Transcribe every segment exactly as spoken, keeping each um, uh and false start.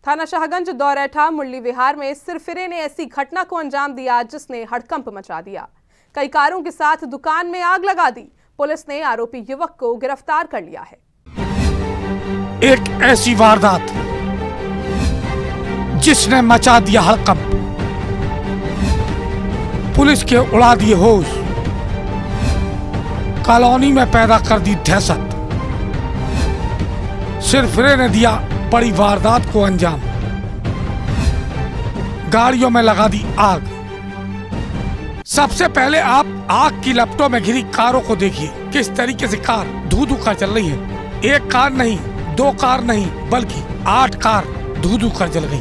थाना शाहगंज दौरेठा मुरली विहार में सिरफिरे ने ऐसी घटना को अंजाम दिया जिसने हड़कंप मचा दिया। कई कारों के साथ दुकान में आग लगा दी। पुलिस ने आरोपी युवक को गिरफ्तार कर लिया है। एक ऐसी वारदात जिसने मचा दिया हड़कंप, पुलिस के उड़ा दिए होश, कॉलोनी में पैदा कर दी दहशत। सिरफिरे ने दिया बड़ी वारदात को अंजाम, गाड़ियों में लगा दी आग। सबसे पहले आप आग की लपटों में घिरी कारों को देखिए, किस तरीके से कार धू धू कर चल रही है। एक कार नहीं, दो कार नहीं, बल्कि आठ कार धू धू कर जल गई।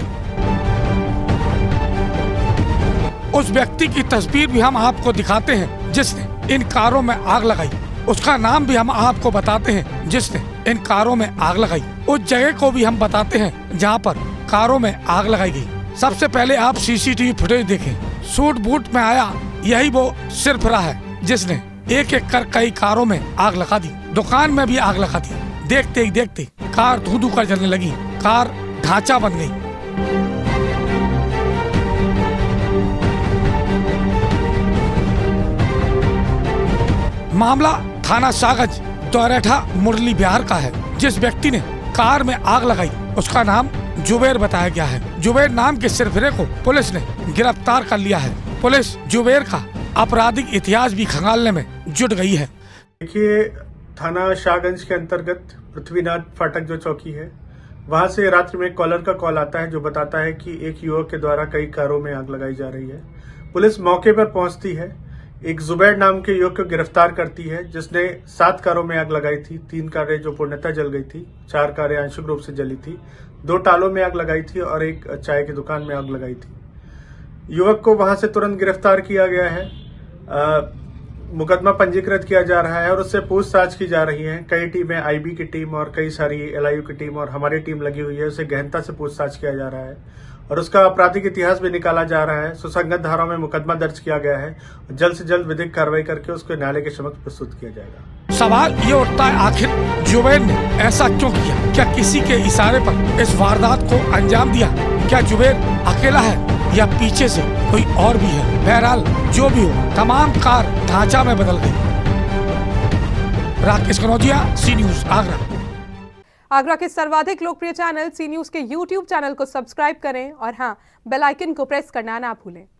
उस व्यक्ति की तस्वीर भी हम आपको दिखाते हैं जिसने इन कारों में आग लगाई। उसका नाम भी हम आपको बताते हैं जिसने इन कारों में आग लगाई। उस जगह को भी हम बताते हैं जहां पर कारों में आग लगाई गई। सबसे पहले आप सीसीटीवी फुटेज देखें। सूट बूट में आया यही वो सिरफिरा है जिसने एक एक कर कई कारों में आग लगा दी। दुकान में भी आग लगा दी। देखते ही देखते कार धू धू कर जलने लगी, कार ढांचा बन गई। मामला थाना शाहगंज दौरेठा मुरली विहार का है। जिस व्यक्ति ने कार में आग लगाई उसका नाम जुबेर बताया गया है। जुबेर नाम के सिरफिरे को पुलिस ने गिरफ्तार कर लिया है। पुलिस जुबेर का आपराधिक इतिहास भी खंगालने में जुट गई है। देखिए, थाना शाहगंज के अंतर्गत पृथ्वीनाथ फाटक जो चौकी है, वहां से रात्रि में कॉलर का कॉल आता है जो बताता है कि एक युवक के द्वारा कई कारों में आग लगाई जा रही है। पुलिस मौके पर पहुंचती है, एक जुबैर नाम के युवक को गिरफ्तार करती है जिसने सात कारों में आग लगाई थी। तीन कारें जो पूर्णतः जल गई थी, चार कारें आंशिक रूप से जली थी, दो टालों में आग लगाई थी और एक चाय की दुकान में आग लगाई थी। युवक को वहां से तुरंत गिरफ्तार किया गया है। आ, मुकदमा पंजीकृत किया जा रहा है और उससे पूछताछ की जा रही है। कई टीमें, आईबी की टीम और कई सारी एलआईयू की टीम और हमारी टीम लगी हुई है। उसे गहनता से पूछताछ किया जा रहा है और उसका आपराधिक इतिहास भी निकाला जा रहा है। सुसंगत धाराओं में मुकदमा दर्ज किया गया है। जल्द से जल्द विधिक कार्रवाई करके उसको न्यायालय के समक्ष प्रस्तुत किया जाएगा। सवाल ये उठता है, आखिर जुबैर ने ऐसा क्यों किया? क्या किसी के इशारे पर इस वारदात को अंजाम दिया? क्या जुबैर अकेला है या पीछे से कोई और भी है? बहरहाल जो भी हो, तमाम कार ढांचा में बदल गई। Rakesh Kanaujia, C news Agra. आगरा के सर्वाधिक लोकप्रिय चैनल सी न्यूज के यूट्यूब चैनल को सब्सक्राइब करें और हाँ, बेल आइकन को प्रेस करना ना भूलें।